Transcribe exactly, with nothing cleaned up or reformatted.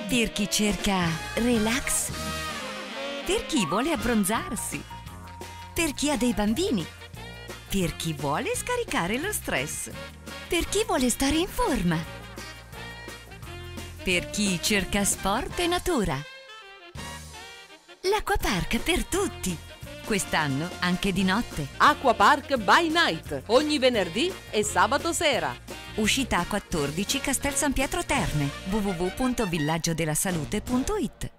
Per chi cerca relax, per chi vuole abbronzarsi, per chi ha dei bambini, per chi vuole scaricare lo stress, per chi vuole stare in forma, per chi cerca sport e natura. L'Acquapark per tutti. Quest'anno anche di notte. Acquapark by Night, ogni venerdì e sabato sera. Uscita quattordici Castel San Pietro Terme. w w w punto villaggio della salute punto it.